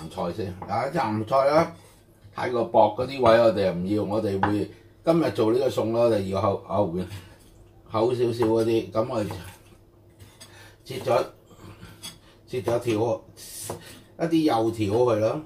鹹菜先。啲鹹菜咧太過薄嗰啲位我哋又唔要，我哋會今日做呢個餸咧，我哋要後邊厚少少嗰啲，咁我哋切咗條一啲幼條佢咯，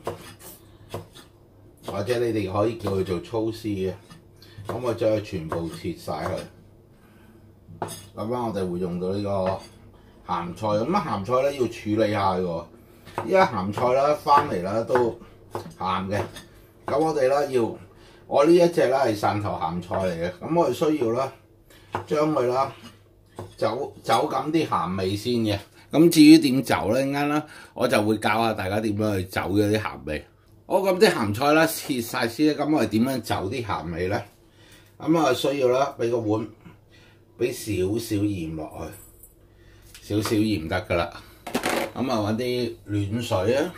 或者你哋可以叫佢做粗絲嘅，咁我將佢全部切晒佢。咁樣我哋會用到呢個鹹菜，咁鹹菜咧要處理下嘅，因為鹹菜咧翻嚟咧都鹹嘅。咁我哋咧我呢一隻咧係汕頭鹹菜嚟嘅，咁我哋需要咧將佢啦走緊啲鹹味先嘅。咁至於點走咧，陣間啦我就會教下大家點樣去走嗰啲鹹味。好，咁啲鹹菜啦切晒先，咁我哋點樣走啲鹹味咧？咁啊需要啦，俾個碗，俾少少鹽落去，少少鹽得噶啦。咁啊揾啲暖水啊，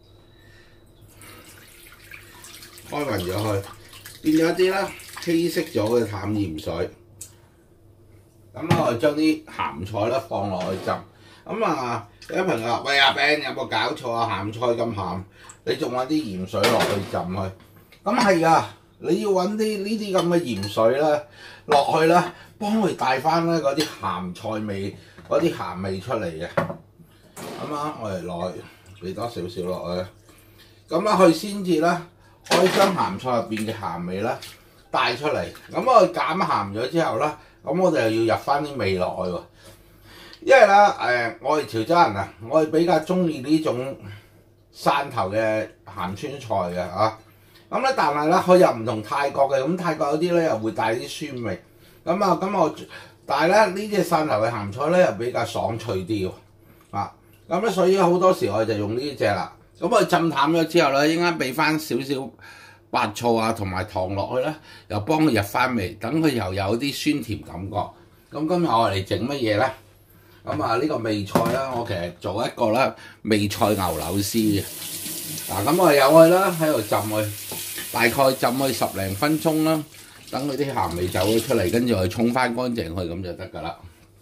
開勻咗佢，變咗啲啦稀釋咗嘅淡鹽水。咁我哋將啲鹹菜咧放落去浸。咁啊，有啲朋友話：喂，阿 Ben 有冇搞錯啊？鹹菜咁鹹，你仲揾啲鹽水落去浸佢？咁係啊，你要揾啲呢啲咁嘅鹽水咧落去咧，幫佢帶翻咧嗰啲鹹菜味、嗰啲鹹味出嚟嘅。咁啊，我哋落去俾多少少落去，咁啊佢先至咧可以將鹹菜入邊嘅鹹味咧帶出嚟。咁我減鹹咗之後咧，咁我哋又要入翻啲味落去喎。因為咧我哋潮州人啊，我哋比較中意呢種汕頭嘅鹹川菜嘅嚇。咁咧，但係咧佢又唔同泰國嘅，咁泰國有啲咧又會帶啲酸味。但係咧呢隻汕頭嘅鹹菜咧又比較爽脆啲喎。咁咧所以好多時我哋就用呢隻啦。咁我浸淡咗之後咧，應該俾翻少少白醋啊同埋糖落去咧，又幫佢入翻味，等佢又有啲酸甜感覺。咁今日我哋整乜嘢咧？呢個味菜啦，我其實做一個啦味菜牛柳絲嘅。咁我有佢啦，喺度浸佢，大概浸佢10零分鐘啦，等佢啲鹹味走咗出嚟，跟住我沖翻乾淨佢咁就得㗎啦。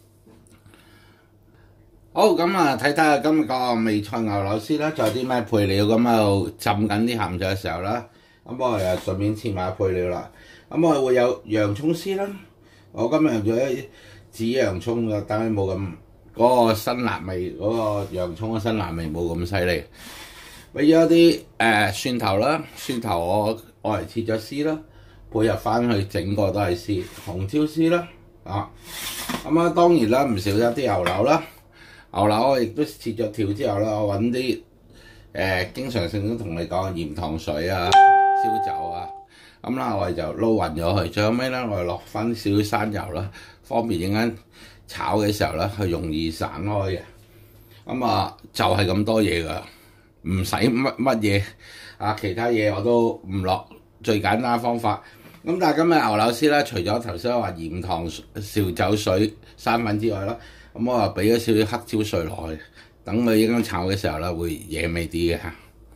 好，咁啊睇睇下今日個味菜牛柳絲咧，仲有啲咩配料？咁喺度浸緊啲鹹菜嘅時候啦，咁我哋又順便切埋配料啦。咁我會有洋葱絲啦，我今日用咗一紫洋葱嘅，等佢冇咁嗰個辛辣味，嗰個洋葱嘅辛辣味冇咁犀利。俾咗啲蒜頭啦，蒜頭我嚟切咗絲啦，配合翻去整個都係絲，紅椒絲啦，當然啦唔少得啲牛柳啦，牛柳我亦都切咗條之後啦，我揾啲經常性都同你講鹽糖水啊、燒酒啊，我哋就撈勻咗佢，最後尾咧我哋落翻少少生油啦，方便陣間炒嘅時候咧佢容易散開嘅。就係咁多嘢㗎。唔使乜嘢其他嘢我都唔落，最簡單嘅方法。但係今日牛柳絲咧，除咗頭先話鹽糖紹酒水生粉之外啦，我又俾咗少少黑椒碎落去，等佢應該炒嘅時候咧會惹味啲嘅嚇。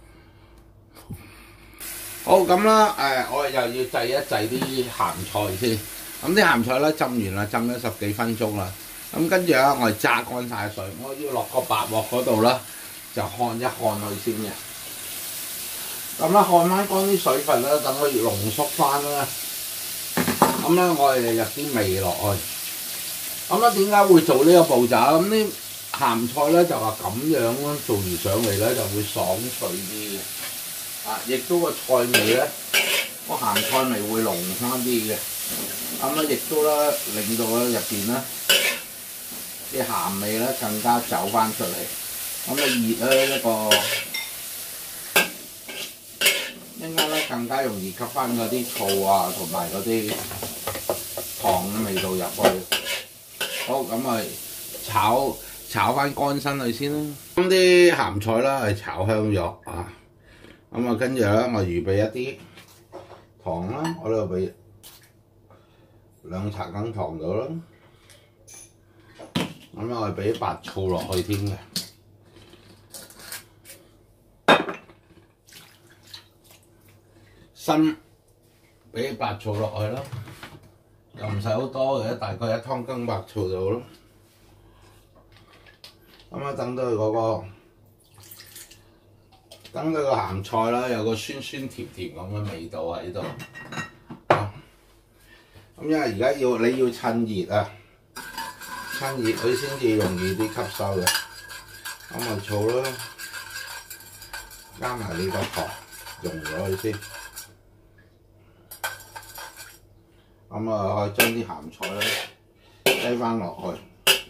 好咁啦，我哋又要製一製啲鹹菜先。啲鹹菜咧浸完啦，浸咗10幾分鐘啦。跟住咧我哋揸乾晒水，我要落個白鑊嗰度啦。就烘一烘佢先嘅，烘翻乾啲水分啦，等佢濃縮翻啦。我哋入啲味落去。點解會做呢個步驟？啲鹹菜咧就話咁樣咯，做完上嚟咧就會爽脆啲嘅。亦都個菜味咧，個鹹菜味會濃翻啲嘅。亦都咧令到咧入邊咧啲鹹味咧更加走翻出嚟。熱咧應該咧更加容易吸翻嗰啲醋啊，同埋嗰啲糖嘅味道入去。好，炒翻乾身佢先啦。啲鹹菜啦係炒香咗跟住咧我預備一啲糖啦，我呢度俾2茶羹糖到啦。我哋俾白醋落去添嘅。新俾白醋落去啦，又唔使好多嘅，大概1湯羹白醋就好咯。等到佢嗰個等佢個鹹菜啦有個酸酸甜甜咁嘅味道喺度。咁因為而家你要趁熱啊，趁熱佢先至容易啲吸收嘅。咁咪醋啦，加埋呢個糖，溶咗佢先。咁啊，將啲鹹菜咧擠翻落去。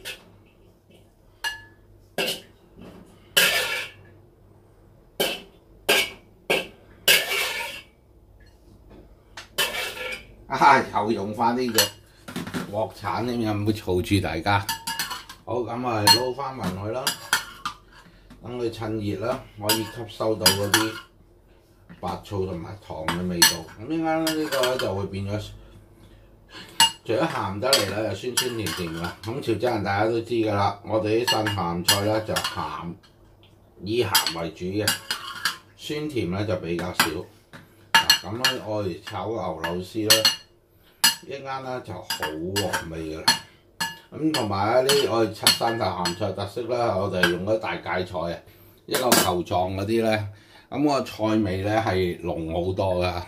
又用翻呢個鑊鏟添，有冇嘈住大家？好，咁啊撈翻勻佢啦，等佢趁熱啦，可以吸收到嗰啲白醋同埋糖嘅味道。咁陣間呢個咧就會變咗，除咗鹹得嚟咧，又酸酸甜甜㗎。咁潮州人大家都知㗎啦，我哋啲汕鹹菜咧就鹹，以鹹為主嘅，酸甜咧就比較少。咁咧我哋炒牛柳絲咧，一陣間咧就好鑊味㗎啦。咁同埋咧我哋汕頭鹹菜特色咧，我哋用咗大芥菜啊，一個球狀嗰啲咧，咁個菜味咧係濃好多㗎，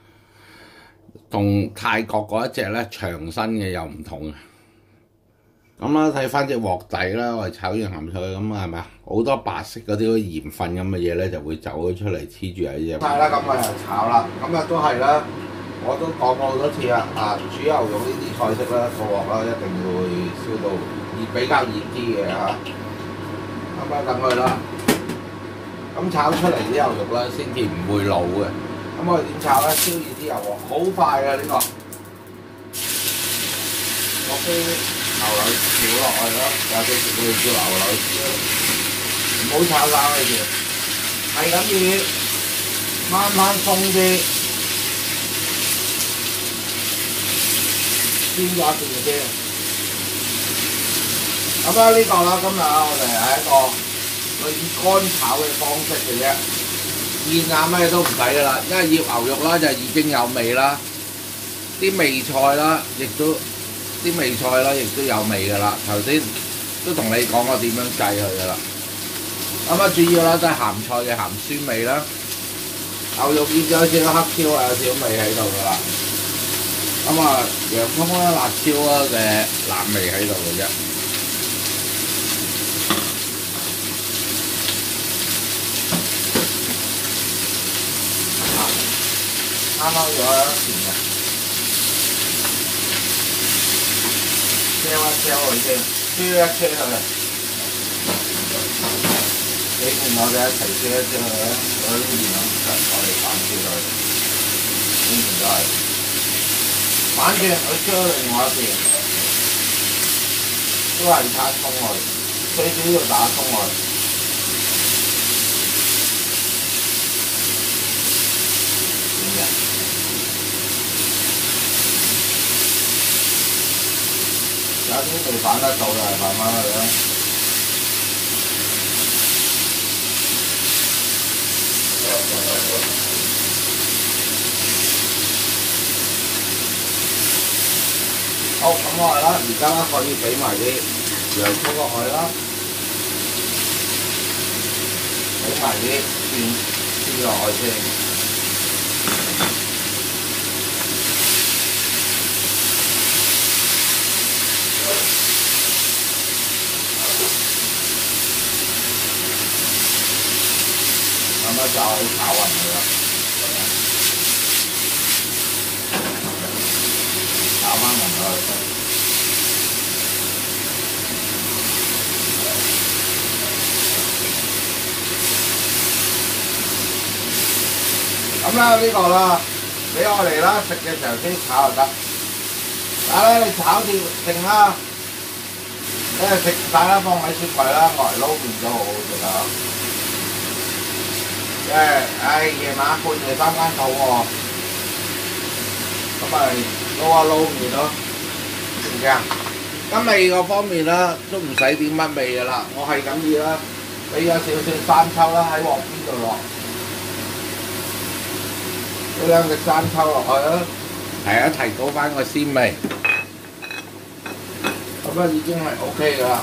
同泰國嗰一隻咧長身嘅又唔同。咁啦，睇翻隻鑊底啦，我哋炒完鹹菜咁係咪啊？好多白色嗰啲鹽分咁嘅嘢咧，就會走咗出嚟黐住喺隻。係啦，咁我又炒啦，咁啊都係啦，我都講過好多次啦，煮牛肉呢啲菜式啦，個鑊啦一定會燒到熱比較熱啲嘅嚇。咁啊等佢啦，咁炒出嚟啲牛肉咧先至唔會老嘅。咁我哋點炒咧？燒熱啲油鑊，好快嘅呢個。落啲牛柳條落去咯，或者我哋叫牛柳絲咯，唔好炒散佢住，係咁熱，慢慢鬆啲，煎咗一段先。咁啊呢個啦，今日我哋係一個類似乾炒嘅方式嘅啫，醃啊咩都唔使噶啦，因為醃牛肉啦就已經有味啦，啲味菜啦亦都。啲味菜啦，亦都有味㗎啦。頭先都同你講過點樣計佢㗎啦。咁啊，主要啦都係鹹菜嘅鹹酸味啦。牛肉醃咗少少黑椒啊，有少少味喺度㗎啦。咁啊，洋葱啦、辣椒啦嘅辣味喺度嘅啫。啱啱咗甜嘅。車一車佢先，車一車佢，幾罐我哋一齊車一車佢啦。嗰啲鹽啊，我哋反轉佢，呢邊都係反轉佢車另外一邊，都係打葱佢，最主要打葱佢。點嘅？有啲未反得到嘅，反翻去啦。好，咁我哋啦，而家啦可以俾埋啲洋葱落去啦，俾埋啲蒜落去先。咁咧就炒勻佢啦，炒翻勻佢。咁咧呢個啦，俾我哋啦食嘅時候先炒就得。但係咧你炒掂定啦，你食晒啦，放喺雪櫃啦，我嚟撈麵都好好食啊！夜晚半夜三更肚餓，咁咪撈下撈麵咯，知唔知啊？咁味個方面啦，都唔使點乜味噶啦，我係咁意啦，俾咗少少生抽啦喺鑊邊度落，俾兩隻生抽落去啦，係啊，提高翻個鮮味，咁啊已經係 OK 噶啦。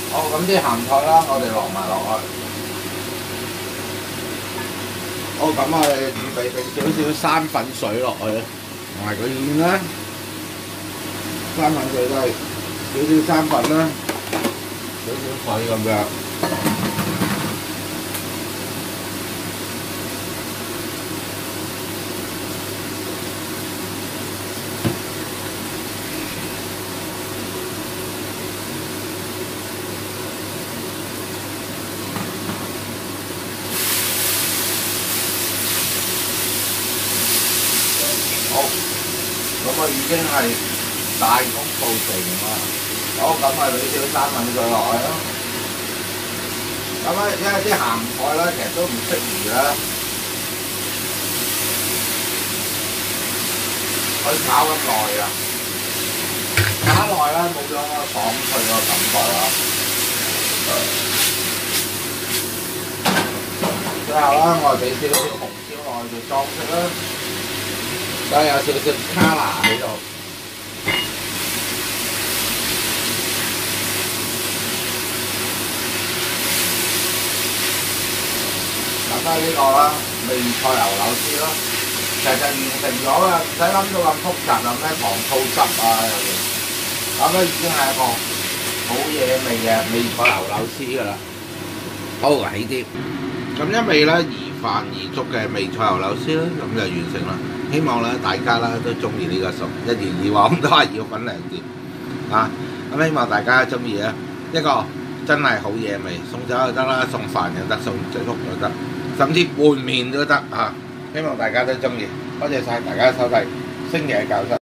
好，咁啲鹹菜啦，我哋落埋落去。好，咁我哋預備定少生粉水落去，同埋個芡啦，生粉水都係少生粉啦，少水咁樣。好，咁我已經係大功告成啦。好，咁啊，俾少生粉水落去咯。咁咧，因為啲鹹菜咧，其實都唔適宜啦，去炒咁耐啊！炒耐咧，冇咗個爽脆個感覺啦。最後啦，我哋俾少紅椒落去做裝飾啦。再有少卡拿喺度，咁呢個啦，味菜牛柳絲咯，其實完成咗啦，唔使諗到咁複雜啊，咩糖醋汁啊又嘢，咁咧已經係一個好嘢味嘅味菜牛柳絲㗎啦。好起啲，咁一味咧宜飯宜粥嘅味菜牛柳絲咧，咁就完成啦。希望咧大家啦都中意呢個餸，一如以往都係要粉兩碟啊！咁希望大家中意啊，一個真係好嘢味，送酒又得啦，送飯又得，送粥又得，甚至拌麵都得啊！希望大家都中意，多謝晒大家收睇星爺教室。